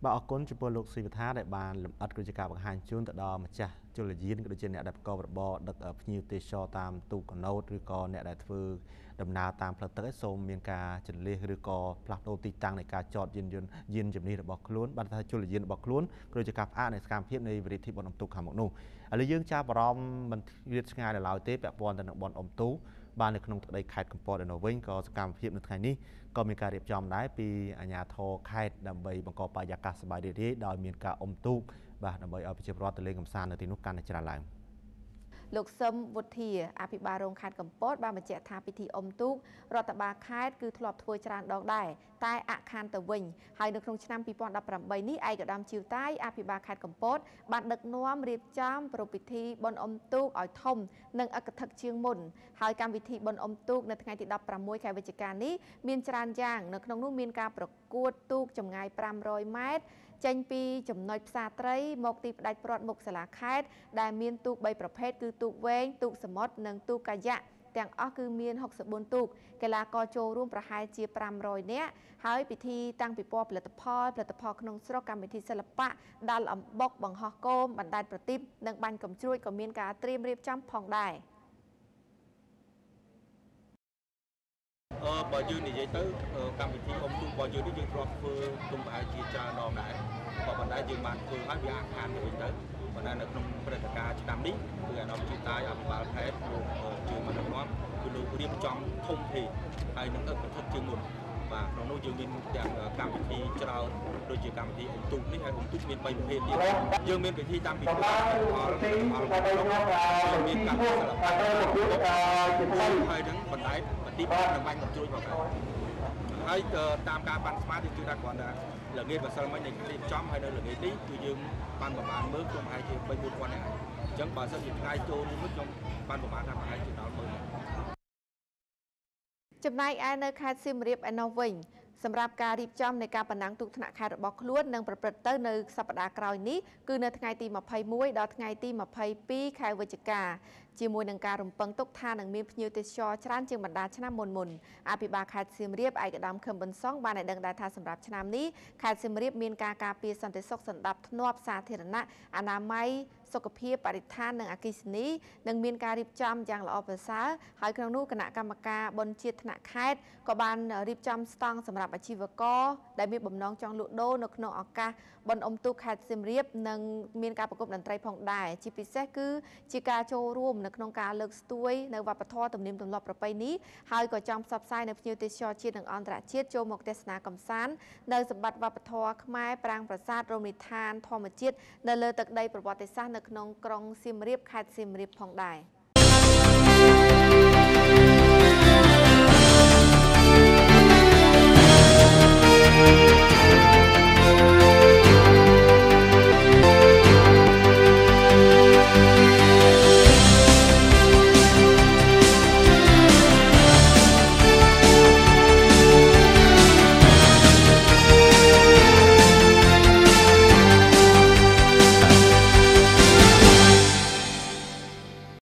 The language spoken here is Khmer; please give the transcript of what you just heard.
បើអរគុណចំពោះលោកស៊ីវថាដែលបានលំអិតគឺជាការបង្ហាញជូនទៅដល់ម្ចាស់ជលយានក៏ដូចជាអ្នកដែលប្រកបរបរដឹកភ្ញៀវទេសចរតាមទូកកណូតឬក៏អ្នកដែលធ្វើដំណើរតាមផ្លូវទឹកឯសូមមានការចន្លេះឬក៏ផ្លាស់ប្ដូរទីតាំងនៃការចតយានជំនិះរបស់ខ្លួនបានថាជលយានរបស់ខ្លួនក៏ដូចជាការផ្អាកនៃសកម្មភាពនៃវិរិទ្ធិបុណ្យអុំទូកខាងមុខនោះឥឡូវយើងចាប់អារម្មណ៍មិនរៀបឆ្ងាយដល់ឡើយទេពាក់ព័ន្ធទៅនឹងបុណ្យអុំទូកបាននៅក្នុងទឹកដីខេត្តកំពតឯនោះវិញក៏សកម្មភាពនៅថ្ងៃនេះក៏មានការរៀបចំដែរពីអាជ្ញាធរខេត្តដើម្បីបង្កបរិយាកាសសប្បាយរីករាយដោយមានការអុំទូកបាទដើម្បីឲ្យប្រជាពលរដ្ឋទៅលេងកម្សាន្តនៅទីនោះកាន់តែច្រើនឡើងលោកសឹមវុធាអភិបាលរងខេត្តកំពតបានបញ្ជាក់ថាពិធីអុំទូករដ្ឋបាលខេត្តគឺធ្លាប់ធ្វើច្រើនដងដែរតែអខានទៅវិញហើយនៅក្នុងឆ្នាំ2018នេះឯកឧត្តមជីវតាយអភិបាលខេត្តកំពតបានដឹកនាំរៀបចំប្រពៃពិធីបុណ្យអុំទូកឲ្យធំនិងអកធឹកជាងមុនហើយកម្មវិធីបុណ្យអុំទូកនៅថ្ងៃទី16ខែវិច្ឆិកានេះមានច្រើនយ៉ាងនៅក្នុងនោះមានការប្រកួតទូកចម្ងាយ500ម៉ែត្រចេញពីចំណុចផ្សារត្រីមកទីផ្ដាច់ព្រាត់មុខសាលាខេត្តដែលមានទូក3ប្រភេទគឺទូកវែងទូកសមុទ្រនិងទូកកាយ៉ាក់ទាំងអស់គឺមាន64ទូកកីឡាករចូលរួមប្រហែលជា500នាក់ហើយពិធីតាំងពិព័រណ៍ផលិតផលក្នុងស្រុកកម្មវិធីសិល្បៈដាល់អំបុកបង្ហោះគោមបណ្ដែតប្រទីបនិងបាញ់កំជ្រួចក៏មានការត្រៀមរៀបចំផងដែរបើយើងនិយាយទៅកម្មវិធីអុំទូករបស់យើងនេះយើងធ្លាប់ធ្វើទុំប្រហែលជាច្រើនដងដែរក៏ប៉ុន្តែយើងបានធ្វើឲ្យវាអាខានទៅវិញទៅប៉ុន្តែនៅក្នុងព្រឹត្តិការណ៍ឆ្នាំនេះគឺអារម្មណ៍ជាតាយអភិបាលខេត្តលោកជួយមកដឹកនាំគឺលោករៀបចំធំធេងហើយនឹងអឹកកថាជាងមុនបាទក្នុងនោះយើងមានទាំងកម្មវិធីច្រើនដូចជាកម្មវិធីអុំទូកនេះហើយអុំទូកមាន3ប្រភេទទៀតយើងមានពិធីតាំងពីផលមានកម្មវិធីសិល្បៈហើយនឹងបណ្ដែតទីបាត់នឹងបាញ់កំជ្រួចផងដែរហើយតាមការបានស្មារតីគឺថាគ្រាន់តែល្ងាចម្សិលមិញនៃរៀបចំហើយនៅល្ងាចនេះគឺយើងបានប្រមាណមើលខ្ញុំប្រហែលជា3-4ពាន់នាក់អញ្ចឹងបើសិនជាថ្ងៃចូលនេះខ្ញុំបានប្រមាណថាប្រហែលជាដល់10000នាក់ចំណែកឯនៅខេត្តសៀមរាបឯណោះវិញសម្រាប់ការរៀបចំនៃការប្រណាំងទូកថ្នាក់ខេត្តរបស់ខ្លួននឹងប្រព្រឹត្តទៅនៅសប្តាហ៍ក្រោយនេះគឺនៅថ្ងៃទី21ដល់ថ្ងៃទី22ខែវិច្ឆិកាជាមួយនឹងការរំពឹងទុកថានឹងមានភ្ញៀវទេសចរច្រើនជាងបណ្ដាឆ្នាំមុនអភិបាលខេត្តសៀមរាបឯកឧត្តមខឹមប៊ុនសុងបានឲ្យដឹងដែរថាសម្រាប់ឆ្នាំនេះខេត្តសៀមរាបមានការការពារសន្តិសុខសណ្ដាប់ធ្នាប់សាធារណៈអនាម័យសុខភាពបរិស្ថាននិងអគ្គិសនីនឹងមានការរៀបចំយ៉ាងល្អប្រសើរហើយក្នុងនោះគណៈកម្មការបុណ្យជាតិថ្នាក់ខេត្តក៏បានរៀបចំស្តង់សម្រាប់អាជីវករដែលមានបំណងចង់លក់ដូរនៅក្នុងឱកាសបុណ្យអុំទូកខេត្តសៀមរាបនិងមានការប្រគំតន្ត្រីផងដែរជាពិសេសគឺជាការចូលរួមនៅក្នុងការលើកស្ទួយនៅវប្បធម៌ទំនៀមទម្លាប់ប្រពៃណីហើយក៏ចង់ផ្សព្វផ្សាយនៅភ្ញៀវទេសចរជាតិនិងអន្តរជាតិចូលមកទស្សនាកម្សាន្តនៅសម្បត្តិវប្បធម៌ខ្មែរប្រាង្គប្រាសាទរមណីយដ្ឋានធម្មជាតិនៅលើទឹកដីប្រវត្តិសាស្ត្រនៅក្នុងក្រុងសៀមរាបខេត្តសៀមរាបផងដែរ